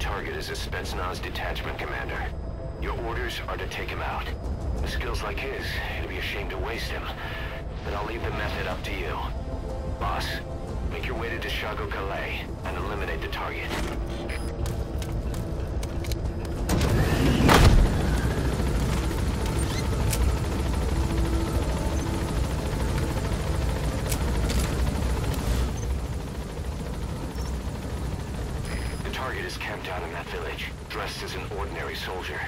target is a Spetsnaz detachment commander. Your orders are to take him out. With skills like his, it'd be a shame to waste him. But I'll leave the method up to you. Boss, make your way to Deshago Calais and eliminate the target. The target is camped out in that village, dressed as an ordinary soldier.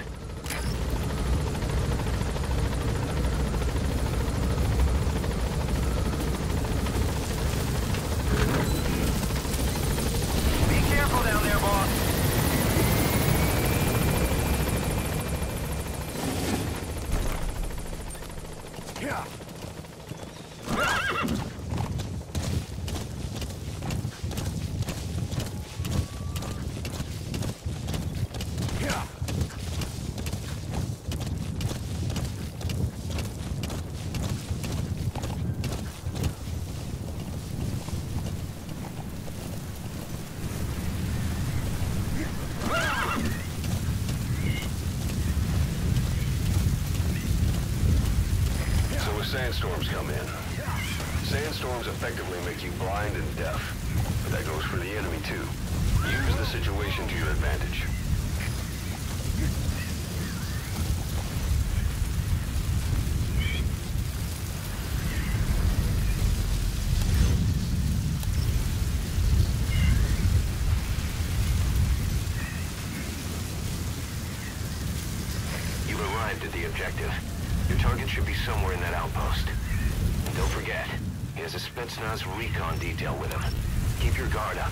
Sandstorms come in. Sandstorms effectively make you blind and deaf, but that goes for the enemy too. Use the situation to your advantage. You've arrived at the objective. Your target should be somewhere in that outpost. And don't forget, he has a Spetsnaz recon detail with him. Keep your guard up.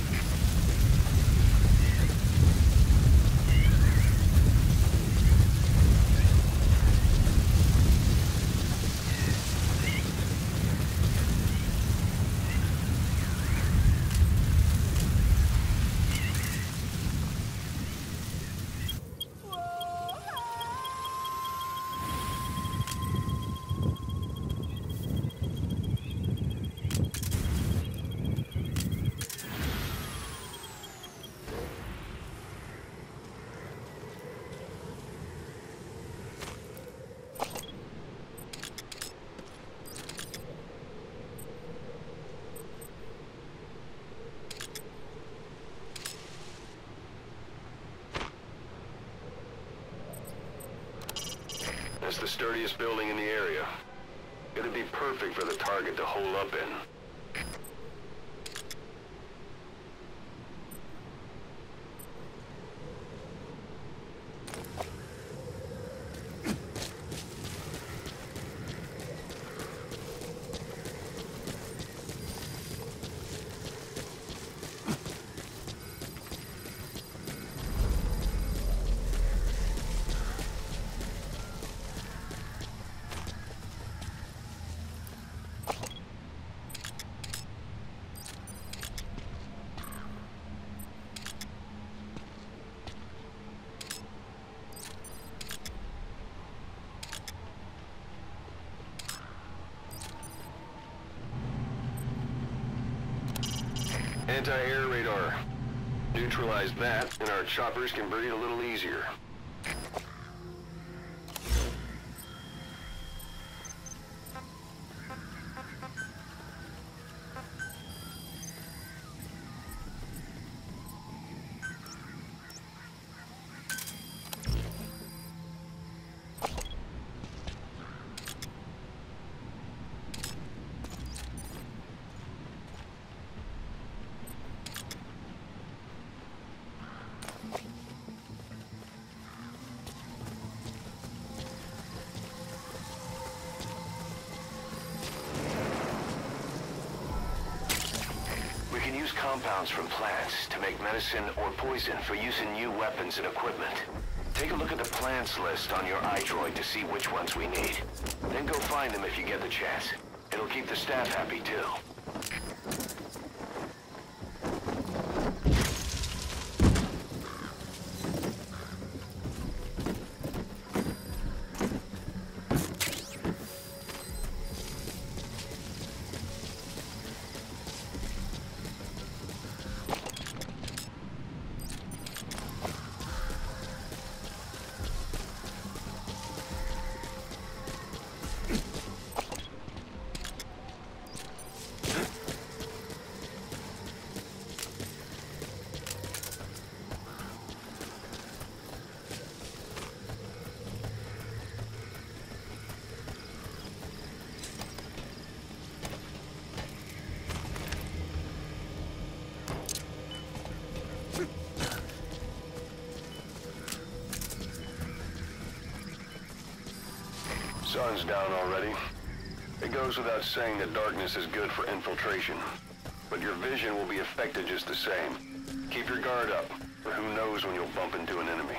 That's the sturdiest building in the area. It'd be perfect for the target to hole up in. Anti-air radar. Neutralize that, and our choppers can breathe a little easier. Use compounds from plants to make medicine or poison for use in new weapons and equipment. Take a look at the plants list on your iDroid to see which ones we need. Then go find them if you get the chance. It'll keep the staff happy too. Sun's down already. It goes without saying that darkness is good for infiltration. But your vision will be affected just the same. Keep your guard up, or who knows when you'll bump into an enemy.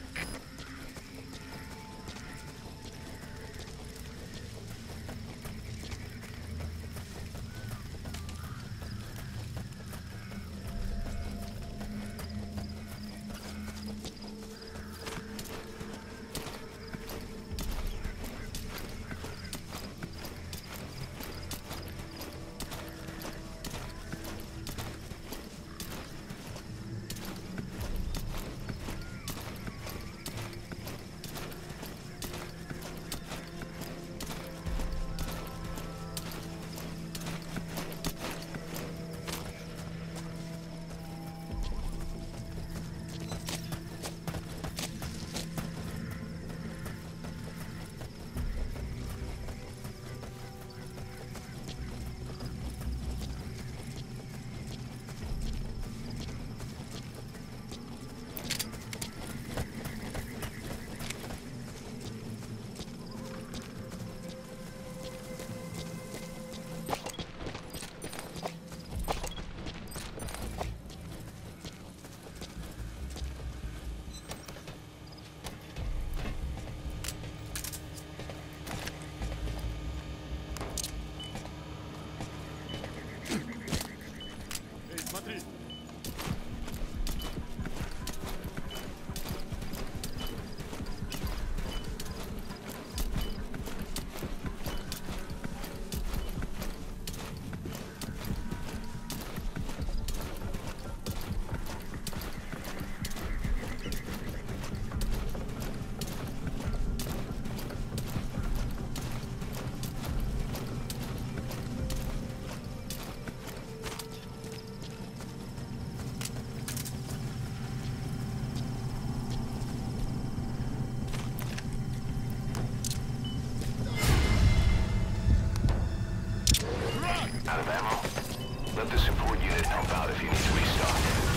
Out of ammo? Let the support unit help out if you need to restock.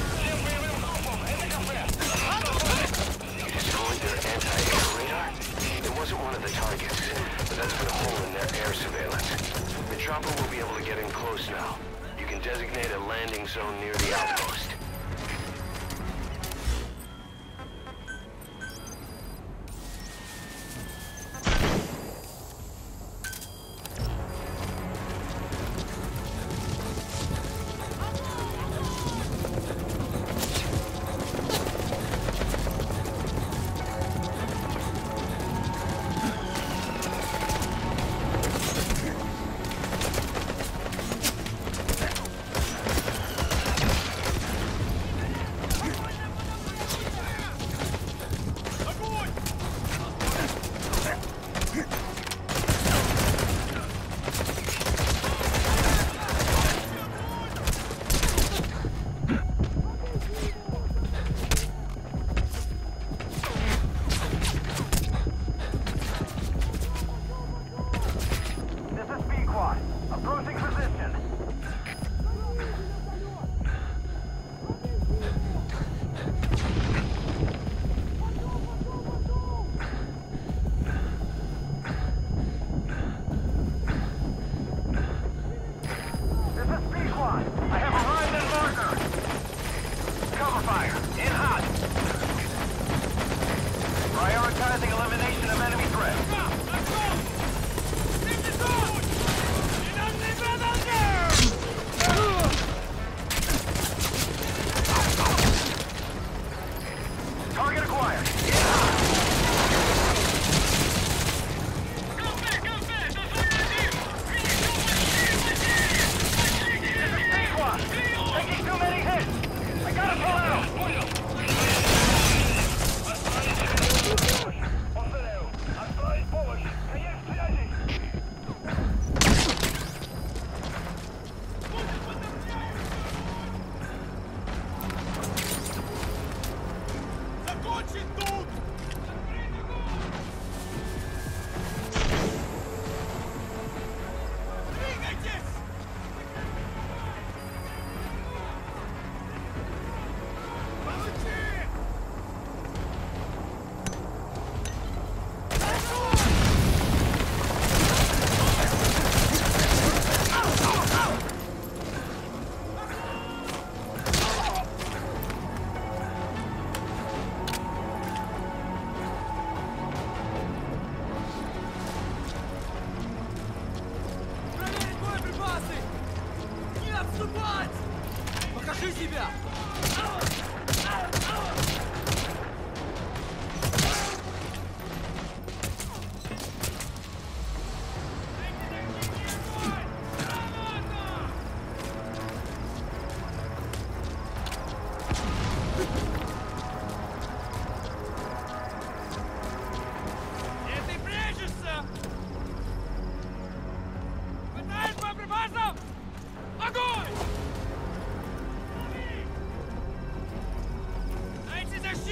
You destroyed their anti-air radar? It wasn't one of the targets, but that's put a hole in their air surveillance. The chopper will be able to get in close now. You can designate a landing zone near the outpost.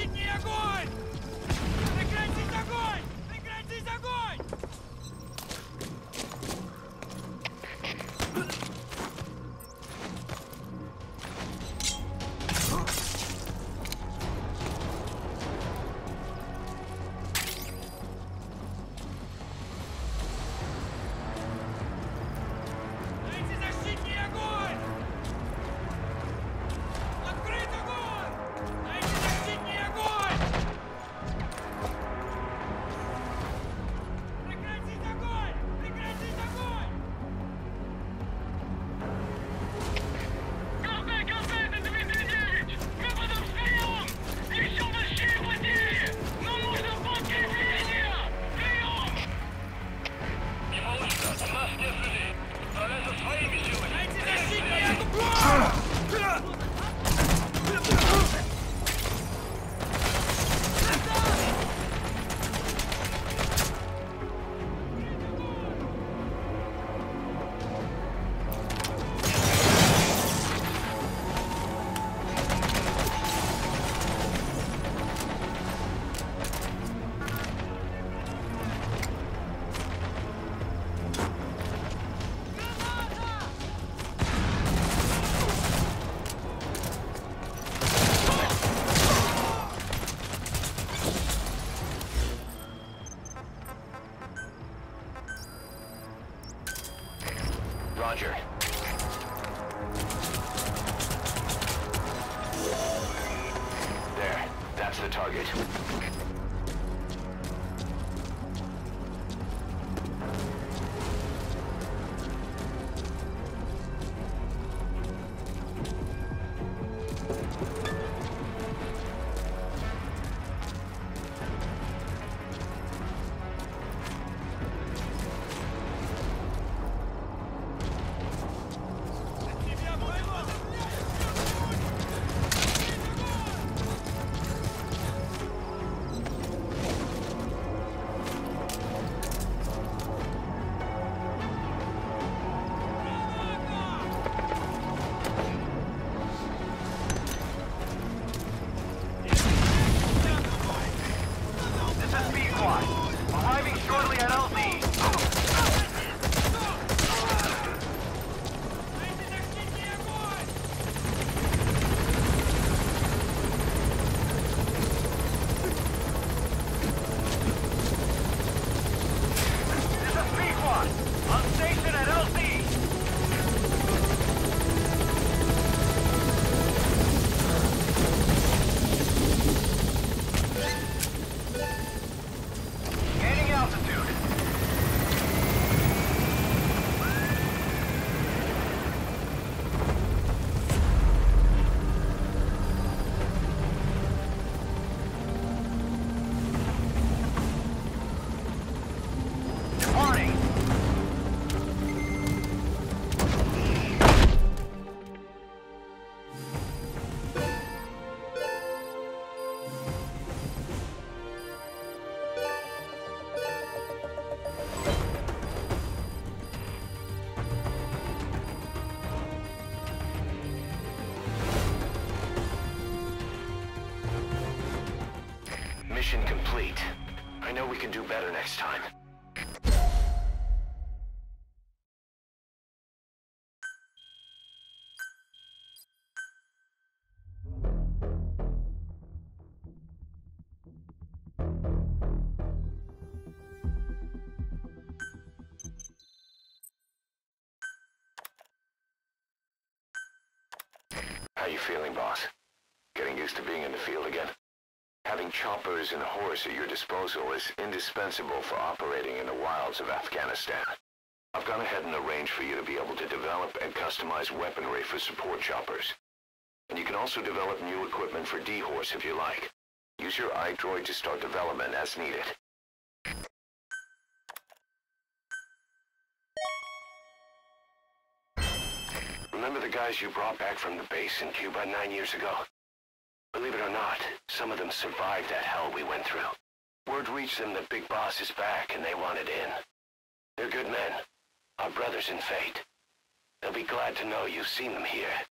Защитный огонь! Прекратить огонь! Прекратить огонь! Дайте защитный огонь! Открыть огонь! Дайте защитный огонь! Прекратить огонь! Прекратить огонь! Контакт, Дмитрий Девич! Мы под обстрелом! Еще большие потери! Но нужно подкрепление! Прием! Не получится! Нас нет людей! Справляйся своими силами! Дайте защитный огонь! Roger. There. That's the target. Тебя боевой! This is B-Squad! Arriving shortly at LZ! Дайте защитный огонь! This is B-Squad! On station at LZ! Gaining altitude. Departing. Mission complete. I know we can do better next time. How you feeling, boss? Getting used to being in the field again? Having choppers and horse at your disposal is indispensable for operating in the wilds of Afghanistan. I've gone ahead and arranged for you to be able to develop and customize weaponry for support choppers. And you can also develop new equipment for D-Horse if you like. Use your iDroid to start development as needed. Remember the guys you brought back from the base in Cuba 9 years ago? Believe it or not, some of them survived that hell we went through. Word reached them that Big Boss is back and they wanted in. They're good men, our brothers in fate. They'll be glad to know you've seen them here.